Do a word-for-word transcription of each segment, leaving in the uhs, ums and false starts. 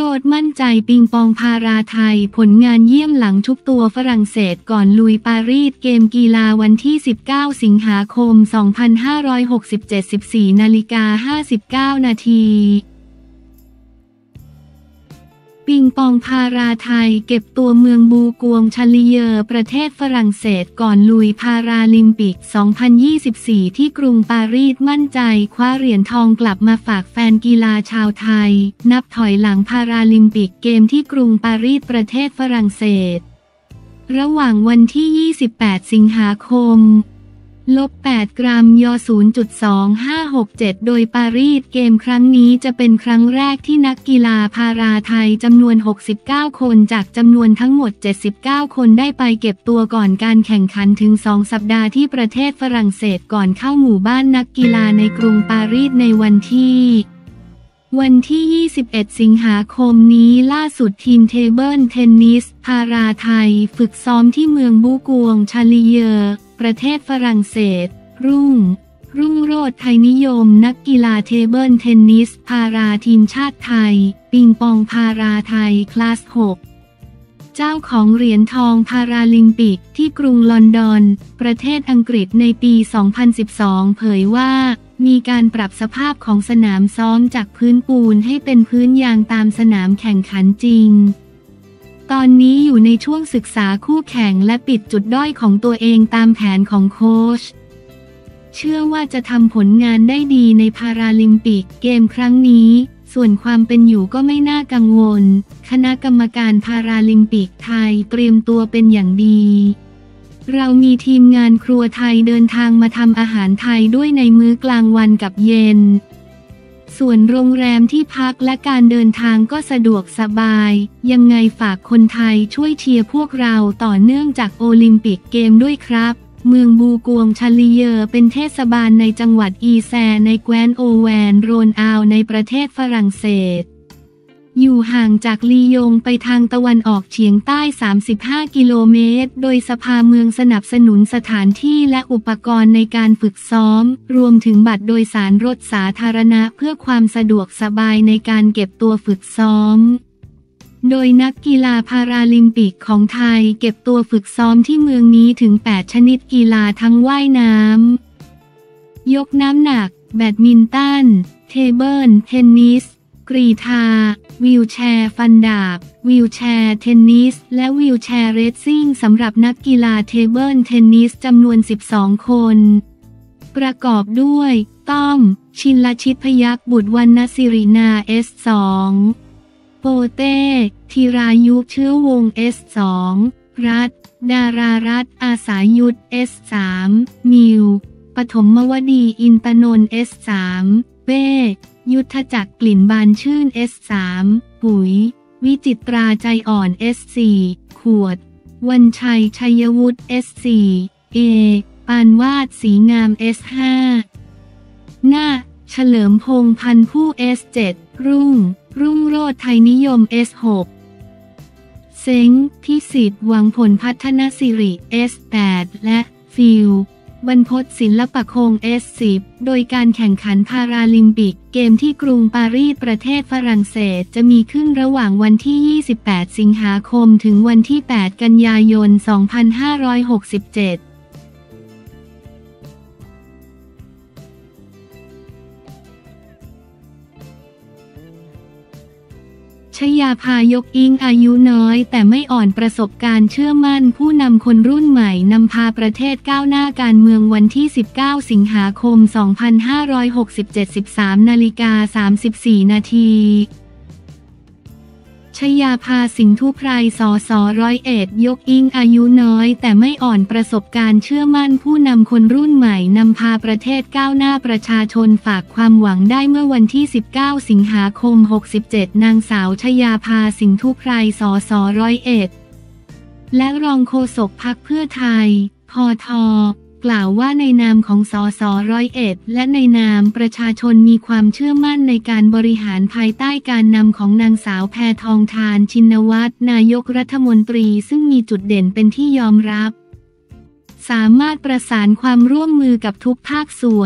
จน์มั่นใจปิงปองพาราไทยผลงานเยี่ยมหลังชุบตัวฝรั่งเศสก่อนลุยปารีสเกมกีฬาวันที่สิบเก้าสิงหาคมสองพันห้าร้อยหกสิบเจ็ด สิบสี่นาฬิกาห้าสิบเก้านาทีปิงปองพาราไทยเก็บตัวเมืองบูกวงชาลีเยอร์ประเทศฝรั่งเศสก่อนลุยพาราลิมปิก สองพันยี่สิบสี่ ที่กรุงปารีสมั่นใจคว้าเหรียญทองกลับมาฝากแฟนกีฬาชาวไทยนับถอยหลังพาราลิมปิกเกมที่กรุงปารีสประเทศฝรั่งเศสระหว่างวันที่ ยี่สิบแปด สิงหาคมลบแปดกรัมย ศูนย์จุดสองห้าหกเจ็ด โดยปารีสเกมครั้งนี้จะเป็นครั้งแรกที่นักกีฬาพาราไทยจำนวนหกสิบเก้าคนจากจำนวนทั้งหมดเจ็ดสิบเก้าคนได้ไปเก็บตัวก่อนการแข่งขันถึงสองสัปดาห์ที่ประเทศฝรั่งเศสก่อนเข้าหมู่บ้านนักกีฬาในกรุงปารีสในวันที่วันที่ ยี่สิบเอ็ด สิงหาคมนี้ล่าสุดทีมเทเบิลเทนนิสพาราไทยฝึกซ้อมที่เมืองบูกวงชาลีเยอร์ประเทศฝรั่งเศสรุ่งรุ่งโรจน์ไทยนิยมนักกีฬาเทเบิลเทนนิสพาราทีมชาติไทยปิงปองพาราไทยคลาสหกเจ้าของเหรียญทองพาราลิมปิกที่กรุงลอนดอนประเทศอังกฤษในปี สองพันสิบสอง เผยว่ามีการปรับสภาพของสนามซ้อมจากพื้นปูนให้เป็นพื้นยางตามสนามแข่งขันจริงตอนนี้อยู่ในช่วงศึกษาคู่แข่งและปิดจุดด้อยของตัวเองตามแผนของโค้ชเชื่อว่าจะทำผลงานได้ดีในพาราลิมปิกเกมครั้งนี้ส่วนความเป็นอยู่ก็ไม่น่ากังวลคณะกรรมการพาราลิมปิกไทยเตรียมตัวเป็นอย่างดีเรามีทีมงานครัวไทยเดินทางมาทำอาหารไทยด้วยในมื้อกลางวันกับเย็นส่วนโรงแรมที่พักและการเดินทางก็สะดวกสบายยังไงฝากคนไทยช่วยเชียร์พวกเราต่อเนื่องจากโอลิมปิกเกมด้วยครับเมืองบูกวงชาลีเยอร์เป็นเทศบาลในจังหวัดอีแซร์ในแคว้นโอแวนโรนอาวในประเทศฝรั่งเศสอยู่ห่างจากลียงไปทางตะวันออกเฉียงใต้สามสิบห้ากิโลเมตรโดยสภาเมืองสนับสนุนสถานที่และอุปกรณ์ในการฝึกซ้อมรวมถึงบัตรโดยสารรถสาธารณะเพื่อความสะดวกสบายในการเก็บตัวฝึกซ้อมโดยนักกีฬาพาราลิมปิกของไทยเก็บตัวฝึกซ้อมที่เมืองนี้ถึงแปดชนิดกีฬาทั้งว่ายน้ำยกน้ำหนักแบดมินตันเทเบิลเทนนิสกรีฑาวีลแชร์ฟันดาบวีลแชร์เทนนิสและวีลแชร์เรซซิ่งสำหรับนักกีฬาเทเบิลเทนนิสจำนวนสิบสองคนประกอบด้วยต้อมชินลชิตพยัคฆ์บุตรวรรณศิรินา เอส สองโปเต้ธีรายุเชื้อวงศ์ เอส สอง รัฐดารารัฐอาสายุทธ เอส สาม มิวปฐมวดีอินตนนท์ เอส สาม เป้ยุทธจักรกลิ่นบานชื่น เอส สาม ปุ๋ยวิจิตราใจอ่อน เอส สี่ ขวดวันชัยชัยวุฒิ เอส สี่ เอปานวาดสีงาม เอส ห้า หน้าเฉลิมพงษ์พันธุ์ผู้ เอส เจ็ด รุ่งรุ่งโรจน์ไทยนิยม เอส หก เซ้งพิสิทธิ์หวังผลพัฒนสิริ เอส แปด และฟิลบรรพตศิลปคง เอส สิบ โดยการแข่งขันพาราลิมปิกเกมที่กรุงปารีสประเทศฝรั่งเศสจะมีขึ้นระหว่างวันที่ ยี่สิบแปด สิงหาคมถึงวันที่ แปด กันยายน สองพันห้าร้อยหกสิบเจ็ดชยาภายกอิงอายุน้อยแต่ไม่อ่อนประสบการณ์เชื่อมั่นผู้นำคนรุ่นใหม่นำพาประเทศก้าวหน้าการเมืองวันที่ สิบเก้า สิงหาคม สองพันห้าร้อยหกสิบเจ็ด สิบสามนาฬิกาสามสิบสี่นาทีชยาภาสิงห์ทุไพรสสร้อยเอ็ดยกอิงอายุน้อยแต่ไม่อ่อนประสบการณ์เชื่อมั่นผู้นำคนรุ่นใหม่นำพาประเทศก้าวหน้าประชาชนฝากความหวังได้เมื่อวันที่ สิบเก้า สิงหาคม หกสิบเจ็ดนางสาวชยาภาสิงห์ทุไพรสสร้อยเอ็ดและรองโฆษกพรรคเพื่อไทยพทกล่าวว่าในนามของสสร้อยเอ็ดและในนามประชาชนมีความเชื่อมั่นในการบริหารภายใต้การนำของนางสาวแพทองธารชินวัตรนายกรัฐมนตรีซึ่งมีจุดเด่นเป็นที่ยอมรับสามารถประสานความร่วมมือกับทุกภาคส่วน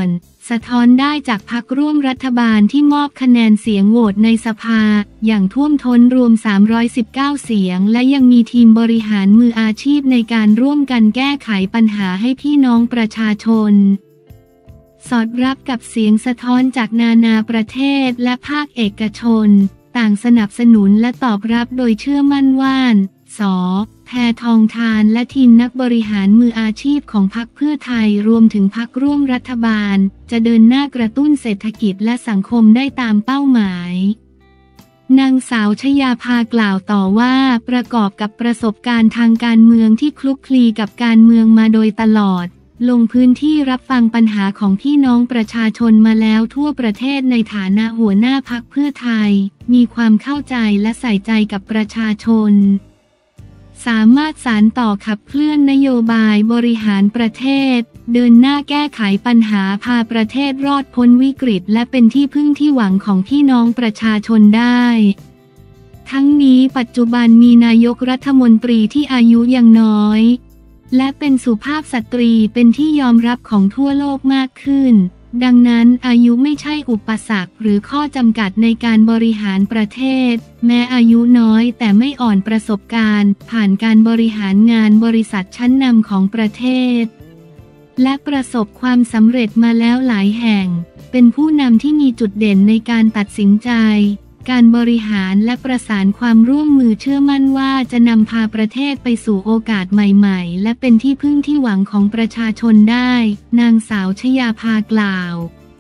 สะท้อนได้จากพรรคร่วมรัฐบาลที่มอบคะแนนเสียงโหวตในสภาอย่างท่วมท้นรวมสามร้อยสิบเก้าเสียงและยังมีทีมบริหารมืออาชีพในการร่วมกันแก้ไขปัญหาให้พี่น้องประชาชนสอดรับกับเสียงสะท้อนจากนานาประเทศและภาคเอกชนต่างสนับสนุนและตอบรับโดยเชื่อมั่นว่าส.แพทองธารและทีมนักบริหารมืออาชีพของพรรคเพื่อไทยรวมถึงพรรคร่วมรัฐบาลจะเดินหน้ากระตุ้นเศรษฐกิจและสังคมได้ตามเป้าหมายนางสาวชยาภากล่าวต่อว่าประกอบกับประสบการณ์ทางการเมืองที่คลุกคลีกับการเมืองมาโดยตลอดลงพื้นที่รับฟังปัญหาของพี่น้องประชาชนมาแล้วทั่วประเทศในฐานะหัวหน้าพรรคเพื่อไทยมีความเข้าใจและใส่ใจกับประชาชนสามารถสานต่อขับเคลื่อนนโยบายบริหารประเทศเดินหน้าแก้ไขปัญหาพาประเทศรอดพ้นวิกฤตและเป็นที่พึ่งที่หวังของพี่น้องประชาชนได้ทั้งนี้ปัจจุบันมีนายกรัฐมนตรีที่อายุยังน้อยและเป็นสุภาพสตรีเป็นที่ยอมรับของทั่วโลกมากขึ้นดังนั้นอายุไม่ใช่อุปสรรคหรือข้อจำกัดในการบริหารประเทศแม้อายุน้อยแต่ไม่อ่อนประสบการณ์ผ่านการบริหารงานบริษัทชั้นนำของประเทศและประสบความสำเร็จมาแล้วหลายแห่งเป็นผู้นำที่มีจุดเด่นในการตัดสินใจการบริหารและประสานความร่วมมือเชื่อมั่นว่าจะนำพาประเทศไปสู่โอกาสใหม่ๆและเป็นที่พึ่งที่หวังของประชาชนได้นางสาวชยาภากล่าว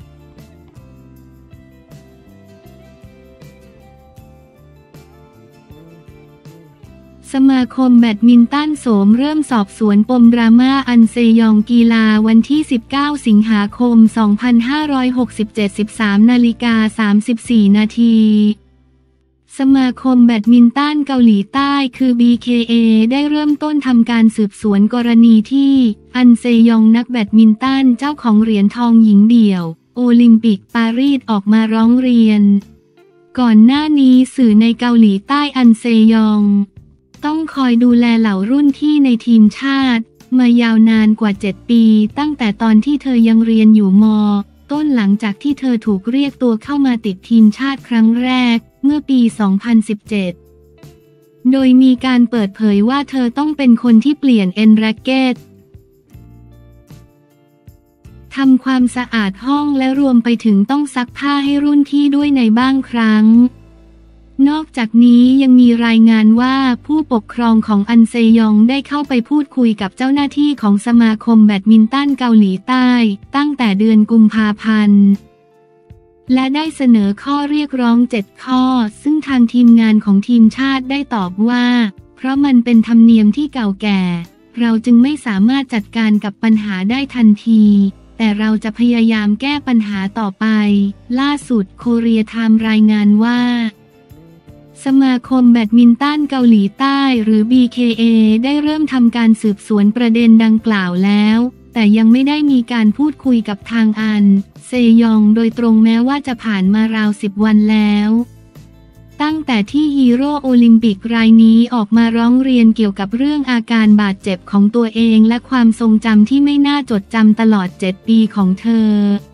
สมาคมแบดมินตันโสมเริ่มสอบสวนปมดราม่าอันเซยองกีฬาวันที่สิบเก้าสิงหาคมสองพันห้าร้อยหกสิบเจ็ด สิบสามนาฬิกาสามสิบสี่นาทีสมาคมแบดมินตันเกาหลีใต้คือ บี เค เอ ได้เริ่มต้นทำการสืบสวนกรณีที่อันเซยองนักแบดมินตันเจ้าของเหรียญทองหญิงเดี่ยวโอลิมปิกปารีสออกมาร้องเรียนก่อนหน้านี้สื่อในเกาหลีใต้อันเซยองต้องคอยดูแลเหล่ารุ่นที่ในทีมชาติมายาวนานกว่าเจ็ดปีตั้งแต่ตอนที่เธอยังเรียนอยู่ม.ต้นหลังจากที่เธอถูกเรียกตัวเข้ามาติดทีมชาติครั้งแรกเมื่อปี สองพันสิบเจ็ด โดยมีการเปิดเผยว่าเธอต้องเป็นคนที่เปลี่ยนเอ็นแร็กเก็ตทำความสะอาดห้องและรวมไปถึงต้องซักผ้าให้รุ่นพี่ด้วยในบางครั้งนอกจากนี้ยังมีรายงานว่าผู้ปกครองของอันเซยองได้เข้าไปพูดคุยกับเจ้าหน้าที่ของสมาคมแบดมินตันเกาหลีใต้ตั้งแต่เดือนกุมภาพันธ์และได้เสนอข้อเรียกร้องเจ็ดข้อซึ่งทางทีมงานของทีมชาติได้ตอบว่าเพราะมันเป็นธรรมเนียมที่เก่าแก่เราจึงไม่สามารถจัดการกับปัญหาได้ทันทีแต่เราจะพยายามแก้ปัญหาต่อไปล่าสุดโคเรียไทม์รายงานว่าสมาคมแบดมินตันเกาหลีใต้หรือ บี เค เอ ได้เริ่มทำการสืบสวนประเด็นดังกล่าวแล้วแต่ยังไม่ได้มีการพูดคุยกับทางอันเซยองโดยตรงแม้ว่าจะผ่านมาราวสิบวันแล้วตั้งแต่ที่ฮีโร่โอลิมปิกรายนี้ออกมาร้องเรียนเกี่ยวกับเรื่องอาการบาดเจ็บของตัวเองและความทรงจำที่ไม่น่าจดจำตลอดเจ็ดปีของเธอ